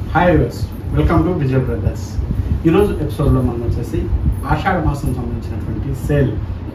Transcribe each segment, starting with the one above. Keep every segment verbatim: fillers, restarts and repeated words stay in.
Hi viewers, welcome to Vijay brothers. ఈరోజు ఎపిసోడ్లో మనం వచ్చేసి ఆషాఢ మాసం సంబంధించినటువంటి సేల్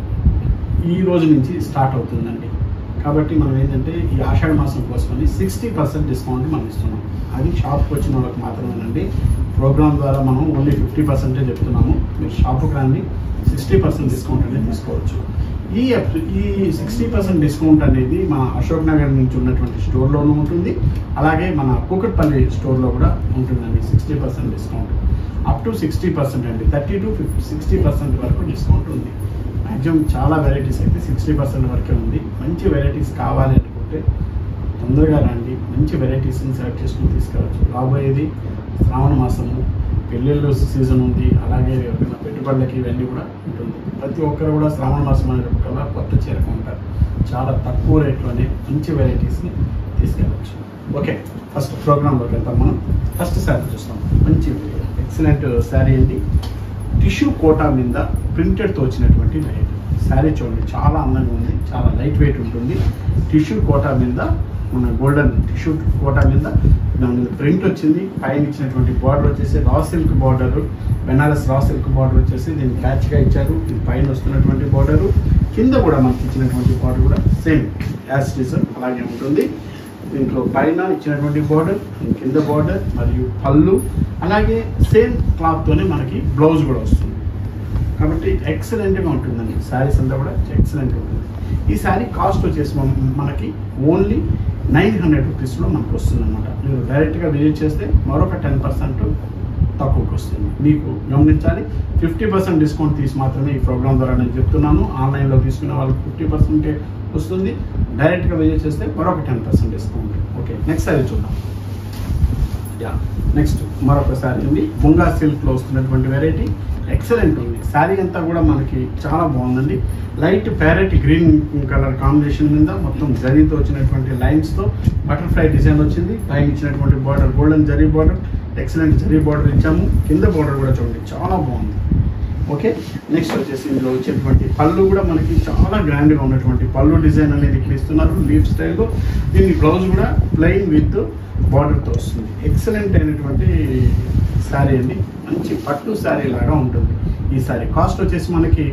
ఈ రోజు నుంచి స్టార్ట్ అవుతుందండి. కాబట్టి మనం ఏంటంటే ఈ ఆషాఢ మాసం కోసమని సిక్స్టీ పర్సెంట్ డిస్కౌంట్ మనం ఇస్తున్నాం. అది షాప్కి వచ్చిన వాళ్ళకి మాత్రమేనండి. ప్రోగ్రామ్ ద్వారా మనం ఓన్లీ ఫిఫ్టీ పర్సెంటే చెప్తున్నాము. మీరు షాప్కి రండి, సిక్స్టీ పర్సెంట్ డిస్కౌంట్ అనేది తీసుకోవచ్చు. ఈ ఈ సిక్స్టీ పర్సెంట్ డిస్కౌంట్ అనేది మన అశోక్ నగర్ నుంచి ఉన్నటువంటి స్టోర్లోనూ ఉంటుంది, అలాగే మన కూకట్పల్లి స్టోర్లో కూడా ఉంటుందండి. Sixty percent discount up to sixty percent అండి, thirty to fifty sixty percent వరకు డిస్కౌంట్ ఉంది. మ్యాక్సిమం చాలా వెరైటీస్ అయితే సిక్స్టీ పర్సెంట్ వరకే ఉంది. మంచి వెరైటీస్ కావాలి అనుకుంటే తొందరగా రండి, మంచి వెరైటీస్ని సెలెక్ట్ చేసుకుని తీసుకురావచ్చు. రాబోయేది శ్రావణ మాసము, పెళ్ళిళ్ళు సీజన్ ఉంది, అలాగే పెట్టుబడులకి ఇవన్నీ కూడా ఉంటుంది. ప్రతి ఒక్కరు కూడా శ్రావణ మాసం అనేటప్పటికల్లా కొత్త చీర కొంటారు. చాలా తక్కువ రేట్లోనే మంచి వెరైటీస్ని తీసుకెళ్ళవచ్చు. ఓకే, ఫస్ట్ ప్రోగ్రాంలోకి వెళ్తాం. మనం ఫస్ట్ శారీ చూస్తాం. మంచి ఎక్సలెంట్ శారీ అండి. టిష్యూ కోటా మీద ప్రింటెడ్తో వచ్చినటువంటి వెరైటీ శారీ చూడండి, చాలా అందంగా ఉంది, చాలా లైట్ వెయిట్ ఉంటుంది. టిష్యూ కోటా మీద మన గోల్డెన్ టిష్యూ కోటా మీద దాని మీద ప్రింట్ వచ్చింది. పైన ఇచ్చినటువంటి బార్డర్ వచ్చేసి raw silk border, Banaras raw silk border వచ్చేసి దీన్ని ప్యాచ్గా ఇచ్చారు. ఇది పైన వస్తున్నటువంటి బార్డరు, కింద కూడా మనకి ఇచ్చినటువంటి బార్డర్ కూడా సేమ్ యాజ్ ఇట్ అలాగే ఉంటుంది. దీంట్లో పైన ఇచ్చినటువంటి బార్డర్, కింద బార్డర్ మరియు పళ్ళు, అలాగే సేమ్ క్లాత్తోనే మనకి బ్లౌజ్ కూడా వస్తుంది. కాబట్టి ఎక్సలెంట్గా ఉంటుందండి. శారీస్ అంతా కూడా ఎక్సలెంట్ ఉంటుంది. ఈ శారీ కాస్ట్ వచ్చేసి మనకి ఓన్లీ నైన్ హండ్రెడ్ రూపీస్లో మనకు వస్తుంది అనమాట. మీరు డైరెక్ట్గా విజిట్ చేస్తే మరొక టెన్ పర్సెంట్ తక్కువకి వస్తుంది. మీకు గమనించాలి, ఫిఫ్టీ పర్సెంట్ డిస్కౌంట్ తీసి మాత్రమే ఈ ప్రోగ్రామ్ ద్వారా నేను చెప్తున్నాను. ఆన్లైన్లో తీసుకునే వాళ్ళకి ఫిఫ్టీ పర్సెంటే వస్తుంది. డైరెక్ట్గా విజిట్ చేస్తే మరొక ten percent discount. Okay, next sari చూద్దాం. యా నెక్స్ట్ మరొక శారీ ఉంది. ముంగా సిల్క్లో వస్తున్నటువంటి వెరైటీ ఎక్సలెంట్ ఉంది. శారీ అంతా కూడా మనకి చాలా బాగుందండి. Light parrot green colour combination మీద మొత్తం జరీతో వచ్చినటువంటి లైన్స్తో బటర్ఫ్లై డిజైన్ వచ్చింది. పైన ఇచ్చినటువంటి border golden zari border, excellent zari border ఇచ్చాము. కింద బార్డర్ కూడా చూడండి, చాలా బాగుంది. ఓకే, నెక్స్ట్ వచ్చేసి ఇందులో వచ్చేటువంటి పళ్ళు కూడా మనకి చాలా గ్రాండ్గా ఉన్నటువంటి పళ్ళు డిజైన్ అనేది ఇక్కడ ఇస్తున్నారు లీఫ్ స్టైల్లో. దీని బ్లౌజ్ కూడా ప్లెయిన్ విత్ బార్డర్తో వస్తుంది. ఎక్సలెంట్ అయినటువంటి శారీ అండి. మంచి పట్టు శారీ లాగా ఉంటుంది. ఈ శారీ కాస్ట్ వచ్చేసి మనకి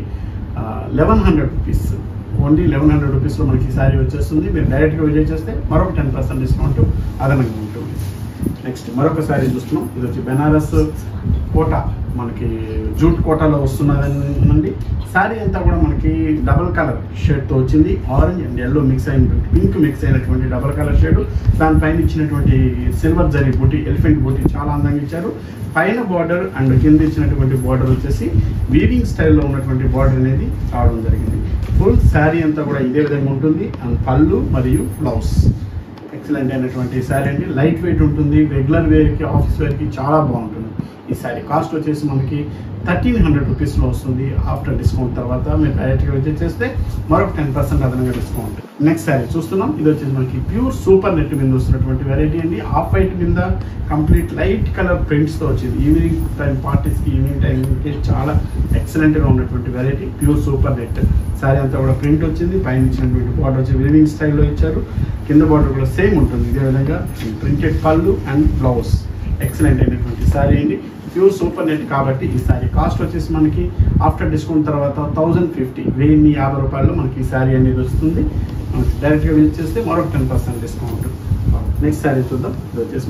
eleven hundred rupees only eleven hundred రూపీస్లో మనకి ఈ శారీ వచ్చేస్తుంది. మీరు డైరెక్ట్గా విజిట్ చేస్తే మరొక టెన్ పర్సెంట్ డిస్కౌంట్ అదనంగా ఉంటుంది. నెక్స్ట్ మరొక శారీ చూస్తున్నాం. ఇది వచ్చి బెనారస్ కోటా, మనకి జూట్ కోటాలో వస్తున్నదండి. శారీ అంతా కూడా మనకి డబల్ కలర్ షేడ్తో వచ్చింది. ఆరెంజ్ అండ్ ఎల్లో మిక్స్ అయినటువంటి, పింక్ మిక్స్ అయినటువంటి డబల్ కలర్ షేడ్. దానిపైన ఇచ్చినటువంటి సిల్వర్ జరీ బూటీ, ఎలిఫెంట్ బూటీ చాలా అందంగా ఇచ్చారు. పైన బార్డర్ అండ్ కింద ఇచ్చినటువంటి బార్డర్ వచ్చేసి వీవింగ్ స్టైల్లో ఉన్నటువంటి బార్డర్ అనేది రావడం జరిగింది. ఫుల్ శారీ అంతా కూడా ఇదే విధంగా ఉంటుంది. అండ్ పళ్ళు మరియు బ్లౌజ్ ఎక్సలెంట్ అయినటువంటి శారీ అండి. లైట్ వెయిట్ ఉంటుంది. రెగ్యులర్ వేర్కి, ఆఫీస్ వేర్కి చాలా బాగుంటుంది. ఈ శారీ కాస్ట్ వచ్చేసి మనకి థర్టీన్ హండ్రెడ్ రూపీస్లో వస్తుంది. ఆఫ్టర్ డిస్కౌంట్ తర్వాత మీరు డైరెక్ట్గా విజిట్ చేస్తే మరొక టెన్ పర్సెంట్ అదనంగా డిస్కౌంట్. నెక్స్ట్ శారీ చూస్తున్నాం. ఇది వచ్చేసి మనకి ప్యూర్ సూపర్ నెట్ మీద వస్తున్నటువంటి వెరైటీ అండి. ఆఫ్ వైట్ మీద కంప్లీట్ లైట్ కలర్ ప్రింట్స్తో వచ్చింది. ఈవినింగ్ టైం పార్టీస్కి, ఈవినింగ్ టైంకి చాలా ఎక్సలెంట్గా ఉన్నటువంటి variety pure super net. Sari అంతా కూడా ప్రింట్ వచ్చింది. పైన ఇచ్చినటువంటి బార్డర్ వచ్చి వీవింగ్ స్టైల్లో ఇచ్చారు. కింద బార్డర్ కూడా సేమ్ ఉంటుంది. ఇదే విధంగా ప్రింటెడ్ పళ్ళు అండ్ బ్లౌజ్ ఎక్సలెంట్ అయినటువంటి శారీ అండి. ప్యూర్ సూపర్ నెట్ కాబట్టి ఈ శారీ కాస్ట్ వచ్చేసి మనకి ఆఫ్టర్ డిస్కౌంట్ తర్వాత థౌజండ్ ఫిఫ్టీ వెయ్యి యాభై రూపాయల్లో మనకి ఈ శారీ అనేది వస్తుంది. మనకి డైరెక్ట్గా విజిట్ చేస్తే మరొక ten percent discount. Next sari చూద్దాం. ఇది వచ్చేసి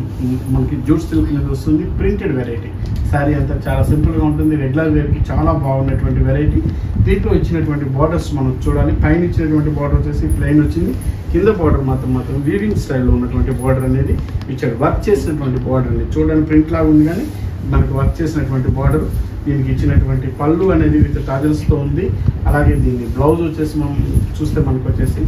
మనకి జూట్ సిల్క్ మీద వస్తుంది. Printed variety. శారీ అంతా చాలా సింపుల్గా ఉంటుంది. రెగ్యులర్ వేర్కి చాలా బాగున్నటువంటి వెరైటీ. దీంట్లో ఇచ్చినటువంటి బార్డర్స్ మనం చూడాలి. పైన ఇచ్చినటువంటి బార్డర్ వచ్చేసి ప్లెయిన్ వచ్చింది. కింద బార్డర్ మాత్రం మాత్రం వీవింగ్ స్టైల్లో ఉన్నటువంటి బార్డర్ అనేది ఇచ్చాడు. వర్క్ చేసినటువంటి బార్డర్ అనేది చూడడానికి ప్రింట్ లాగా ఉంది, కానీ మనకి వర్క్ చేసినటువంటి బార్డర్. దీనికి ఇచ్చినటువంటి పళ్ళు అనేది విత్ టాజల్స్తో ఉంది. అలాగే దీన్ని బ్లౌజ్ వచ్చేసి మనం చూస్తే మనకు వచ్చేసి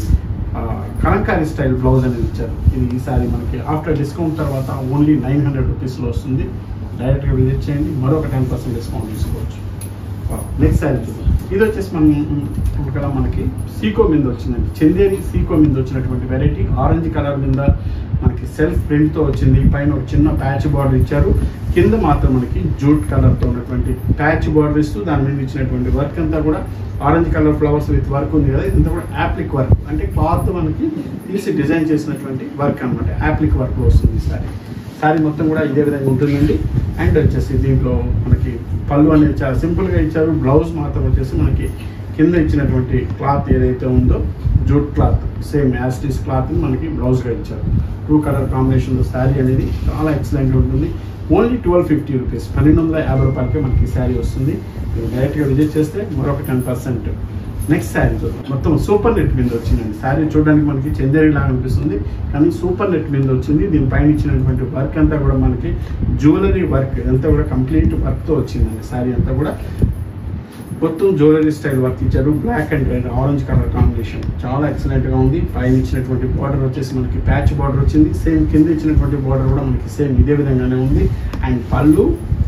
కలంకారీ స్టైల్ బ్లౌజ్ అనేది ఇచ్చారు. ఇది ఈ సారీ మనకి ఆఫ్టర్ డిస్కౌంట్ తర్వాత ఓన్లీ నైన్ హండ్రెడ్ రూపీస్లో వస్తుంది. డైరెక్ట్గా విజిట్ చేయండి, మరొక టెన్ పర్సెంట్ డిస్కౌంట్ తీసుకోవచ్చు. నెక్స్ట్ శారీ చూద్దాం. ఇది వచ్చేసి మనం ఇప్పుడు మనకి సీకో మీద వచ్చిందండి. చందేరి సీకో మీద వచ్చినటువంటి వెరైటీ. ఆరెంజ్ కలర్ మీద మనకి సెల్ఫ్ ప్రింట్తో వచ్చింది. పైన ఒక చిన్న ప్యాచ్ బార్డర్ ఇచ్చారు. కింద మాత్రం మనకి జూట్ కలర్తో ఉన్నటువంటి ప్యాచ్ బార్డర్ ఇస్తూ దాని మీద ఇచ్చినటువంటి వర్క్ అంతా కూడా orange colour flowers with work ఉంది కదా, ఇదంతా కూడా యాప్లిక్ వర్క్, అంటే క్లాత్ మనకి తీసి డిజైన్ చేసినటువంటి వర్క్ అనమాట. యాప్లిక్ వర్క్లో వస్తుంది. సారీ శారీ మొత్తం కూడా ఇదే విధంగా ఉంటుందండి. అండ్ వచ్చేసి దీంట్లో మనకి పళ్ళు అనేది చాలా సింపుల్గా ఇచ్చారు. బ్లౌజ్ మాత్రం వచ్చేసి మనకి కింద ఇచ్చినటువంటి క్లాత్ ఏదైతే ఉందో జూట్ క్లాత్ సేమ్ యాస్టీస్ క్లాత్ మనకి బ్లౌజ్గా ఇచ్చారు. టూ కలర్ కాంబినేషన్లో శారీ అనేది చాలా ఎక్సలెంట్గా ఉంటుంది. ఓన్లీ ట్వెల్వ్ ఫిఫ్టీ రూపీస్ పన్నెండు వందల యాభై రూపాయలకే మనకి శారీ వస్తుంది. మీరు డైరెక్ట్గా విజిట్ చేస్తే మరొక టెన్ పర్సెంట్. నెక్స్ట్ శారీ చూద్దాం. మొత్తం సూపర్ నెట్ మీద వచ్చిందండి. శారీ చూడడానికి మనకి చందేరి లాగా అనిపిస్తుంది, కానీ సూపర్ నెట్ మీద వచ్చింది. దీనిపైన ఇచ్చినటువంటి వర్క్ అంతా కూడా మనకి జ్యువెలరీ వర్క్ అంతా కూడా కంప్లీట్ వర్క్తో వచ్చిందండి. శారీ అంతా కూడా మొత్తం జ్యువెలరీ స్టైల్ వర్క్ ఇచ్చారు. Black and red orange colour combination చాలా ఎక్సలెంట్గా ఉంది. పైన ఇచ్చినటువంటి బార్డర్ వచ్చేసి మనకి ప్యాచ్ బార్డర్ వచ్చింది. సేమ్ కింద ఇచ్చినటువంటి బార్డర్ కూడా మనకి సేమ్ ఇదే విధంగానే ఉంది. అండ్ పళ్ళు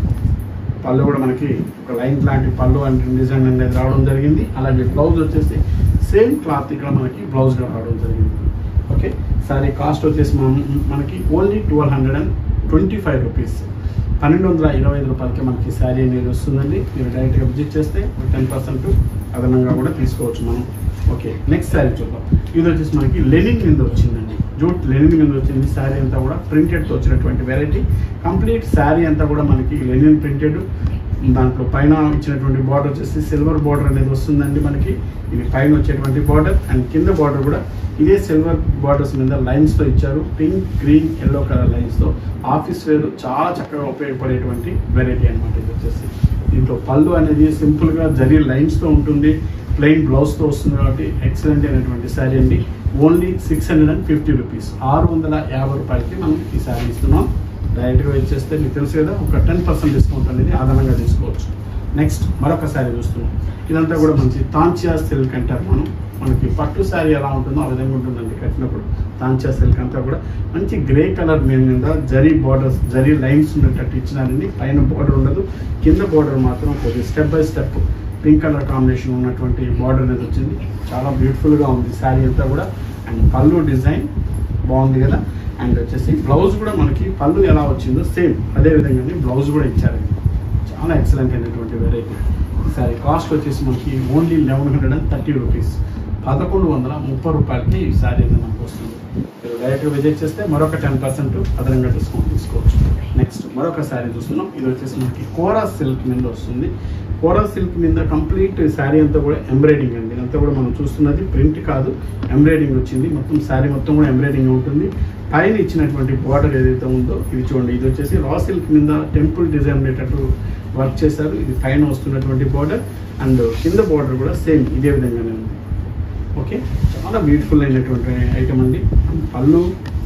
పళ్ళు కూడా మనకి ఒక లైన్ లాంటి పళ్ళు అంటే డిజైన్ అనేది రావడం జరిగింది. అలాగే బ్లౌజ్ వచ్చేసి సేమ్ క్లాత్ ఇక్కడ మనకి బ్లౌజ్గా రావడం జరిగింది. ఓకే, సారీ కాస్ట్ వచ్చేసి మనకి only twelve hundred and twenty five rupees పన్నెండు వందల ఇరవై ఐదు రూపాయలకి మనకి శారీ అనేది వస్తుందండి. మీరు డైరెక్ట్గా విజిట్ చేస్తే టెన్ పర్సెంట్ అదనంగా కూడా తీసుకోవచ్చు మనం. ఓకే, నెక్స్ట్ శారీ చూద్దాం. ఇది వచ్చేసి మనకి లెనిన్ మీద వచ్చిందండి. జూట్ లెనిన్ మీద వచ్చింది. శారీ అంతా కూడా ప్రింటెడ్తో వచ్చినటువంటి వెరైటీ. కంప్లీట్ శారీ అంతా కూడా మనకి లెనిన్ ప్రింటెడ్. దాంట్లో పైన ఇచ్చినటువంటి బార్డర్ వచ్చేసి సిల్వర్ బార్డర్ అనేది వస్తుందండి మనకి. ఇది పైన వచ్చేటువంటి బార్డర్ అండ్ కింద బార్డర్ కూడా ఇదే సిల్వర్ బార్డర్స్ మీద లైన్స్తో ఇచ్చారు. పింక్, గ్రీన్, ఎల్లో కలర్ లైన్స్తో ఆఫీస్ వేర్ చాలా చక్కగా ఉపయోగపడేటువంటి వెరైటీ అనమాట. ఇది వచ్చేసి దీంట్లో పళ్ళు అనేది సింపుల్గా జరీ లైన్స్తో ఉంటుంది. ప్లెయిన్ బ్లౌజ్తో వస్తుంది కాబట్టి ఎక్సలెంట్ అయినటువంటి శారీ అండి. Only six hundred and fifty rupees ఆరు వందల యాభై రూపాయలకి మనం ఈ శారీ ఇస్తున్నాం. డైరెక్ట్గా ఇచ్చేస్తే మీకు తెలుసు కదా, ఒక టెన్ పర్సెంట్ డిస్కౌంట్ అనేది అదనంగా తీసుకోవచ్చు. నెక్స్ట్ మరొక శారీ చూస్తున్నాం. ఇదంతా కూడా మంచి తాంచియా సిల్క్ అంటారు మనం. మనకి పట్టు శారీ ఎలా ఉంటుందో ఆ విధంగా ఉంటుందండి కట్టినప్పుడు. తాంచియా సిల్క్ అంతా కూడా మంచి గ్రే కలర్ మీద జరీ బార్డర్స్ జరీ లైన్స్ ఉన్నట్టు ఇచ్చినారండి. పైన బార్డర్ ఉండదు, కింద బార్డర్ మాత్రం కొద్దిగా step by step pink colour combination ఉన్నటువంటి బార్డర్ అనేది వచ్చింది. చాలా బ్యూటిఫుల్గా ఉంది శారీ అంతా కూడా. అండ్ పళ్ళు డిజైన్ బాగుంది కదా. అండ్ వచ్చేసి బ్లౌజ్ కూడా మనకి పళ్ళు ఎలా వచ్చిందో సేమ్ అదే విధంగానే బ్లౌజ్ కూడా ఇచ్చారండి. చాలా ఎక్సలెంట్ అయినటువంటి వెరైటీ. సారీ కాస్ట్ వచ్చేసి మనకి only eleven hundred and thirty rupees పదకొండు వందల ముప్పై రూపాయలకి ఈ శారీ అనేది మనకు వస్తుంది. మీరు డైరెక్ట్గా విజిట్ చేస్తే మరొక టెన్ పర్సెంట్ అదనంగా డిస్కౌంట్ తీసుకోవచ్చు. నెక్స్ట్ మరొక శారీ చూస్తున్నాం. ఇది వచ్చేసి మనకి కోరా సిల్క్ మీద వస్తుంది. కోరా సిల్క్ మీద కంప్లీట్ శారీ అంతా కూడా ఎంబ్రాయిడింగ్ అండి. ఇదంతా కూడా మనం చూస్తున్నది ప్రింట్ కాదు, ఎంబ్రాయిడింగ్ వచ్చింది. మొత్తం శారీ మొత్తం కూడా ఎంబ్రాయిడింగ్ ఉంటుంది. పైన ఇచ్చినటువంటి బార్డర్ ఏదైతే ఉందో ఇది చూడండి. ఇది వచ్చేసి రా సిల్క్ మీద టెంపుల్ డిజైన్ ఉండేటట్టు వర్క్ చేశారు. ఇది పైన వస్తున్నటువంటి బార్డర్ అండ్ కింద బార్డర్ కూడా సేమ్ ఇదే విధంగానే ఉంది. ఓకే, చాలా బ్యూటిఫుల్ అయినటువంటి ఐటమ్ అండి. పళ్ళు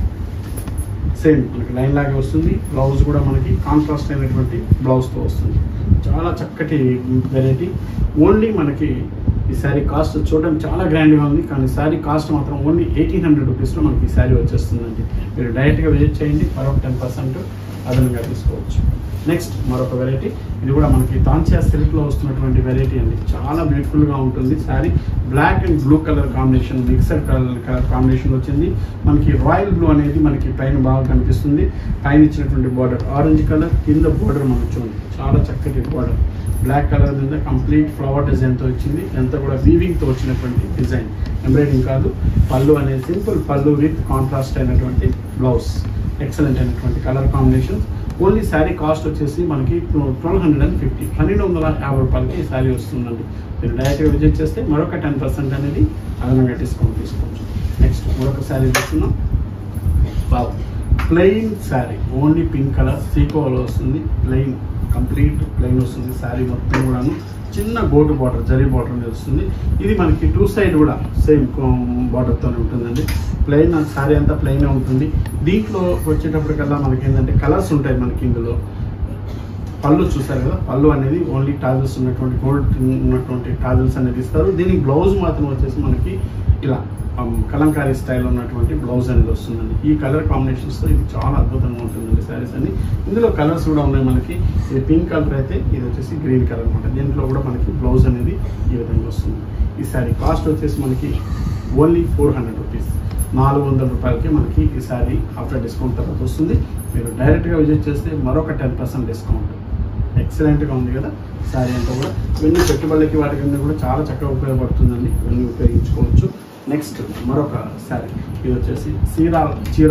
సేమ్ మనకి లైన్ లాగే వస్తుంది. బ్లౌజ్ కూడా మనకి కాంట్రాస్ట్ అయినటువంటి బ్లౌజ్తో వస్తుంది. చాలా చక్కటి వెరైటీ. ఓన్లీ మనకి ఈ శారీ కాస్ట్ చూడడానికి చాలా గ్రాండ్గా ఉంది, కానీ శారీ కాస్ట్ మాత్రం ఓన్లీ ఎయిటీన్ హండ్రెడ్ రూపీస్లో మనకి ఈ శారీ వచ్చేస్తుందండి. మీరు డైరెక్ట్గా విజిట్ చేయండి, మరొక టెన్ పర్సెంట్ అదనంగా తీసుకోవచ్చు. నెక్స్ట్ మరొక వెరైటీ. ఇది కూడా మనకి తాంచియా సిల్క్లో వస్తున్నటువంటి వెరైటీ అండి. చాలా బ్యూటిఫుల్గా ఉంటుంది sari. Black and blue colour combination mixer colour colour combination వచ్చింది. మనకి రాయల్ బ్లూ అనేది మనకి పైన బాగా కనిపిస్తుంది. పైన ఇచ్చినటువంటి బార్డర్ ఆరెంజ్ కలర్, కింద బార్డర్ మనకు చూడండి చాలా చక్కటి బార్డర్. బ్లాక్ కలర్ మీద కంప్లీట్ ఫ్లవర్ డిజైన్తో వచ్చింది. ఎంత కూడా వీవింగ్తో వచ్చినటువంటి డిజైన్, ఎంబ్రాయిడింగ్ కాదు. పళ్ళు అనేది సింపుల్ పళ్ళు విత్ కాంట్రాస్ట్ అయినటువంటి బ్లౌజ్. ఎక్సలెంట్ అయినటువంటి colour combination. Only sari cost వచ్చేసి మనకి ట్వెల్వ్ హండ్రెడ్ అండ్ ఫిఫ్టీ పన్నెండు వందల యాభై రూపాయలకి ఈ శారీ వస్తుందండి. మీరు డైరెక్ట్గా విజిట్ చేస్తే మరొక టెన్ పర్సెంట్ అనేది అదనంగా డిస్కౌంట్ తీసుకోవచ్చు. నెక్స్ట్ మరొక శారీ చూస్తున్నాం. బాగు plain sari, only pink colour సీకోలో వస్తుంది. ప్లెయిన్ కంప్లీట్ ప్లెయిన్ వస్తుంది. శారీ మొత్తం కూడాను చిన్న గోటు బార్డర్ జరీ బార్డర్ అనేది వస్తుంది. ఇది మనకి టూ సైడ్ కూడా సేమ్ బార్డర్తోనే ఉంటుందండి. ప్లెయిన్ శారీ అంతా ప్లెయిన్ ఉంటుంది. దీంట్లో వచ్చేటప్పటికల్లా మనకి ఏంటంటే కలర్స్ ఉంటాయి. మనకి ఇందులో పళ్ళు చూసారు కదా, పళ్ళు అనేది ఓన్లీ టాజిల్స్ ఉన్నటువంటి గోల్డ్ ఉన్నటువంటి టాజిల్స్ అనేది ఇస్తారు. దీనికి బ్లౌజ్ మాత్రం వచ్చేసి మనకి ఇలా కలంకారీ స్టైల్ ఉన్నటువంటి బ్లౌజ్ అనేది వస్తుందండి. ఈ కలర్ కాంబినేషన్స్తో ఇది చాలా అద్భుతంగా ఉంటుందండి శారీస్ అన్ని. ఇందులో కలర్స్ కూడా ఉన్నాయి మనకి. ఇది పింక్ కలర్ అయితే ఇది వచ్చేసి గ్రీన్ కలర్ అనమాట. దీంట్లో కూడా మనకి బ్లౌజ్ అనేది ఈ విధంగా వస్తుంది. ఈ శారీ కాస్ట్ వచ్చేసి మనకి ఓన్లీ ఫోర్ హండ్రెడ్ రూపీస్ నాలుగు వందల రూపాయలకి మనకి ఈ శారీ ఆఫ్టర్ డిస్కౌంట్ తర్వాత వస్తుంది. మీరు డైరెక్ట్గా విజిట్ చేస్తే మరొక టెన్ పర్సెంట్ డిస్కౌంట్. ఎక్సలెంట్గా ఉంది కదా శారీ అంతా కూడా. ఇవన్నీ పెట్టుబడులకి వాటి కింద కూడా చాలా చక్కగా ఉపయోగపడుతుందండి. ఇవన్నీ ఉపయోగించుకోవచ్చు. నెక్స్ట్ మరొక శారీ. ఇది వచ్చేసి చీరాల చీరాల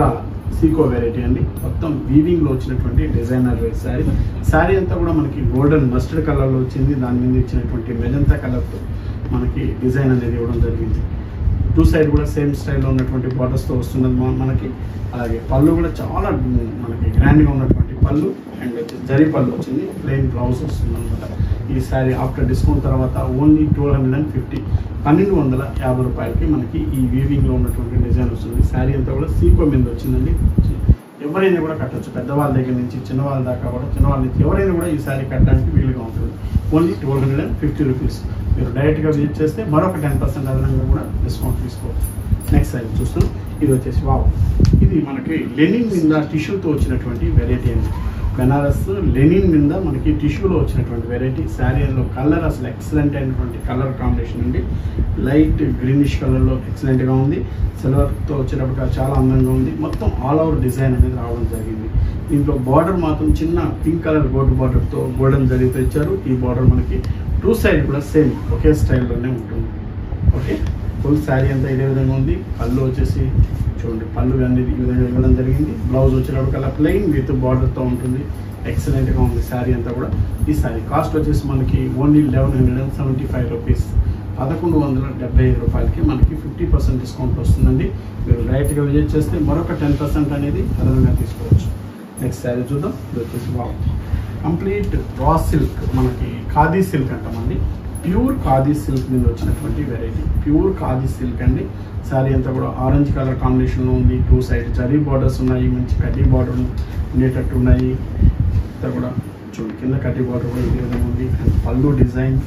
సీకో వెరైటీ అండి. మొత్తం వీవింగ్లో వచ్చినటువంటి డిజైనర్ శారీ. శారీ అంతా కూడా మనకి గోల్డెన్ మస్టర్డ్ కలర్లో వచ్చింది. దాని మీద ఇచ్చినటువంటి మెజంతా కలర్తో మనకి డిజైన్ అనేది ఇవ్వడం జరిగింది. టూ సైడ్ కూడా సేమ్ స్టైల్లో ఉన్నటువంటి బార్డర్స్తో వస్తున్నది మనకి. అలాగే పళ్ళు కూడా చాలా మనకి గ్రాండ్గా ఉన్నటువంటి పళ్ళు అండ్ జరీ పళ్ళు వచ్చింది. ప్లెయిన్ బ్లౌజ్ వస్తుంది అనమాట. ఈ శారీ ఆఫ్టర్ డిస్కౌంట్ తర్వాత only two hundred and fifty పన్నెండు వందల యాభై రూపాయలకి మనకి ఈ వీవింగ్లో ఉన్నటువంటి డిజైన్ వస్తుంది. శారీ అంతా కూడా సీకో మీద వచ్చిందండి. ఎవరైనా కూడా కట్టచ్చు, పెద్దవాళ్ళ దగ్గర నుంచి చిన్నవాళ్ళ దాకా కూడా, చిన్నవాళ్ళ నుంచి ఎవరైనా కూడా ఈ శారీ కట్టడానికి వీలుగా ఉంటుంది. Only two hundred and fifty rupees. మీరు డైరెక్ట్గా విజిట్ చేస్తే మరొక టెన్ పర్సెంట్ అదనంగా కూడా డిస్కౌంట్ తీసుకోవచ్చు. నెక్స్ట్ శారీ చూస్తాం. ఇది వచ్చేసి వావ్, ఇది మనకి లెనిన్ మీద టిష్యూతో వచ్చినటువంటి వెరైటీ అండి. బెనారస్ లెనిన్ మీద మనకి టిష్యూలో వచ్చినటువంటి వెరైటీ. శారీలో కలర్ అసలు ఎక్సలెంట్ అయినటువంటి కలర్ కాంబినేషన్ అండి. లైట్ గ్రీనిష్ కలర్లో ఎక్సలెంట్గా ఉంది. సిల్వర్తో వచ్చేటప్పుడు చాలా అందంగా ఉంది. మొత్తం ఆల్ ఓవర్ డిజైన్ అనేది రావడం జరిగింది. దీంట్లో బార్డర్ మాత్రం చిన్న పింక్ కలర్ గోల్డ్ బార్డర్తో గోల్డెన్ జరీతో ఇచ్చారు. ఈ బార్డర్ మనకి టూ సైడ్ కూడా సేమ్ ఒకే స్టైల్లోనే ఉంటుంది. ఓకే, ఫుల్ శారీ అంతా ఇదే విధంగా ఉంది. పళ్ళు వచ్చేసి చూడండి, పళ్ళు అనేది ఈ విధంగా ఇవ్వడం జరిగింది. బ్లౌజ్ వచ్చేటప్పటికల్లా ప్లెయిన్ విత్ బార్డర్తో ఉంటుంది. ఎక్సలెంట్గా ఉంది శారీ అంతా కూడా. ఈ శారీ కాస్ట్ వచ్చేసి మనకి only eleven hundred and seventy five rupees పదకొండు వందల డెబ్బై ఐదు రూపాయలకి మనకి ఫిఫ్టీ పర్సెంట్ డిస్కౌంట్ వస్తుందండి. మీరు డైరెక్ట్గా విజిట్ చేస్తే మరొక టెన్ పర్సెంట్ అనేది అదనంగా తీసుకోవచ్చు. నెక్స్ట్ శారీ చూద్దాం. ఇది వచ్చేసి వావ్, కంప్లీట్ రా సిల్క్, మనకి ఖాదీ సిల్క్ అంటామండి. ప్యూర్ ఖాదీ సిల్క్ మీద వచ్చినటువంటి వెరైటీ. ప్యూర్ ఖాదీ సిల్క్ అండి. శారీ అంతా కూడా ఆరెంజ్ కలర్ కాంబినేషన్లో ఉంది. టూ సైడ్ జరీ బార్డర్స్ ఉన్నాయి. మంచి కడ్డీ బార్డర్ ఉండేటట్టు ఉన్నాయి. అంతా కూడా చూడండి, కింద కడ్డీ బార్డర్ కూడా ఇదే విధంగా ఉంది. పళ్ళు డిజైన్,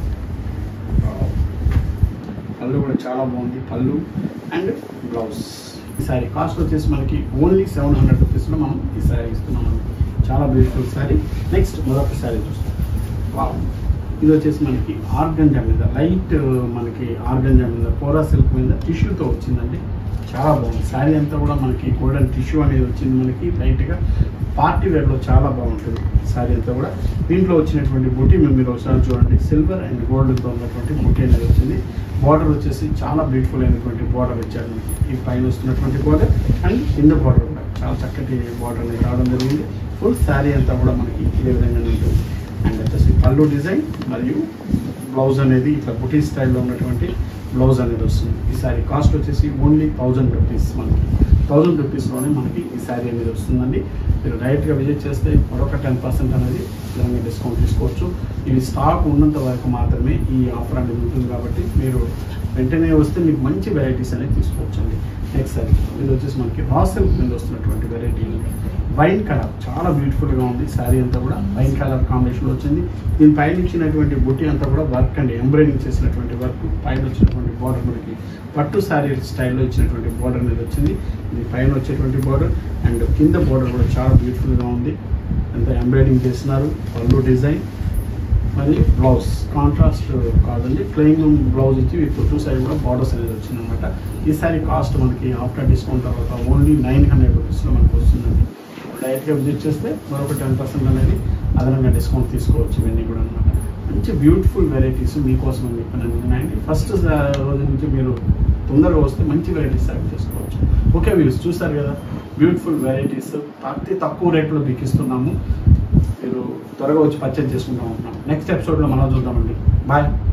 పళ్ళు కూడా చాలా బాగుంది. పళ్ళు అండ్ బ్లౌజ్. ఈ శారీ కాస్ట్ వచ్చేసి మనకి ఓన్లీ సెవెన్ హండ్రెడ్ రూపీస్లో మనం ఈ శారీ ఇస్తున్నాం. చాలా బ్యూటిఫుల్ శారీ. నెక్స్ట్ మరొక శారీ చూస్తాం. వావ్, ఇది వచ్చేసి మనకి ఆర్గంజా మీద, లైట్ మనకి ఆర్గంజా మీద కోరా సిల్క్ మీద టిష్యూతో వచ్చిందండి. చాలా బాగుంది. శారీ అంతా కూడా మనకి గోల్డెన్ టిష్యూ అనేది వచ్చింది. మనకి లైట్గా పార్టీ వేర్లో చాలా బాగుంటుంది శారీ అంతా కూడా. దీంట్లో వచ్చినటువంటి బుటీ మేము మీరు ఒకసారి చూడండి, సిల్వర్ అండ్ గోల్డ్తో ఉన్నటువంటి బుటీ అనేది వచ్చింది. బార్డర్ వచ్చేసి చాలా బ్యూటిఫుల్ అయినటువంటి బార్డర్ ఇచ్చారు మనకి. ఈ పైన వస్తున్నటువంటి బార్డర్ అండ్ కింద బార్డర్ కూడా చాలా చక్కటి బార్డర్ అనేది రావడం జరిగింది. ఫుల్ శారీ అంతా కూడా మనకి ఇదే విధంగా ఉంటుంది. అండ్ వచ్చేసి పళ్ళు డిజైన్ మరియు బ్లౌజ్ అనేది ఇట్లా బుటీ స్టైల్లో ఉన్నటువంటి బ్లౌజ్ అనేది వస్తుంది. ఈ శారీ కాస్ట్ వచ్చేసి ఓన్లీ థౌజండ్ రూపీస్ మనకి థౌజండ్ రూపీస్లోనే మనకి ఈ శారీ అనేది వస్తుందండి. మీరు డైరెక్ట్గా విజిట్ చేస్తే మరొక టెన్ పర్సెంట్ అనేది దాన్ని డిస్కౌంట్ తీసుకోవచ్చు. ఇవి స్టాక్ ఉన్నంత వరకు మాత్రమే ఈ ఆఫర్ అనేది ఉంటుంది కాబట్టి మీరు వెంటనే వస్తే మీకు మంచి వెరైటీస్ అనేది తీసుకోవచ్చు అండి. నెక్స్ట్ శారీ ఇది వచ్చేసి మనకి రా సిల్క్ మీద వస్తున్నటువంటి వెరైటీ. వైన్ కలర్ చాలా బ్యూటిఫుల్గా ఉంది. శారీ అంతా కూడా వైన్ కలర్ కాంబినేషన్లో వచ్చింది. దీని పైన ఇచ్చినటువంటి బుట్టి అంతా కూడా వర్క్ అండి, ఎంబ్రాయిడింగ్ చేసినటువంటి వర్క్. పైన వచ్చినటువంటి బార్డర్ మనకి పట్టు శారీ స్టైల్లో ఇచ్చినటువంటి బార్డర్ అనేది వచ్చింది. ఇది పైన వచ్చేటువంటి బార్డర్ అండ్ కింద బార్డర్ కూడా చాలా బ్యూటిఫుల్గా ఉంది. అంతా ఎంబ్రాయిడింగ్ చేస్తున్నారు. పళ్ళు డిజైన్ మరి బ్లౌజ్ కాంట్రాస్ట్ కాదండి, ప్లెయిన్ బ్లౌజ్ ఇచ్చి విత్ టూ సైడ్ కూడా బార్డర్స్ అనేది వచ్చింది అనమాట. ఈ శారీ కాస్ట్ మనకి ఆఫ్టర్ డిస్కౌంట్ తర్వాత ఓన్లీ నైన్ హండ్రెడ్ రూపీస్లో మనకు వస్తుందండి. డైరెక్ట్గా విజిట్ చేస్తే మరొక టెన్ పర్సెంట్ అనేది అదనంగా డిస్కౌంట్ తీసుకోవచ్చు. ఇవన్నీ కూడా అనమాట. మంచి బ్యూటిఫుల్ వెరైటీస్ మీకోసం అని చెప్పి నేను ఉన్నాయండి. ఫస్ట్ రోజు నుంచి మీరు తొందరగా వస్తే మంచి వెరైటీస్ సెలెక్ట్ చేసుకోవచ్చు. ఓకే వ్యూస్, చూస్తారు కదా బ్యూటిఫుల్ వెరైటీస్ అతి తక్కువ రేట్లో మీకు ఇస్తున్నాము. మీరు త్వరగా వచ్చి పర్చేజ్ చేసుకుంటాం ఉంటున్నాం. నెక్స్ట్ ఎపిసోడ్లో మనం చూద్దామండి. బాయ్.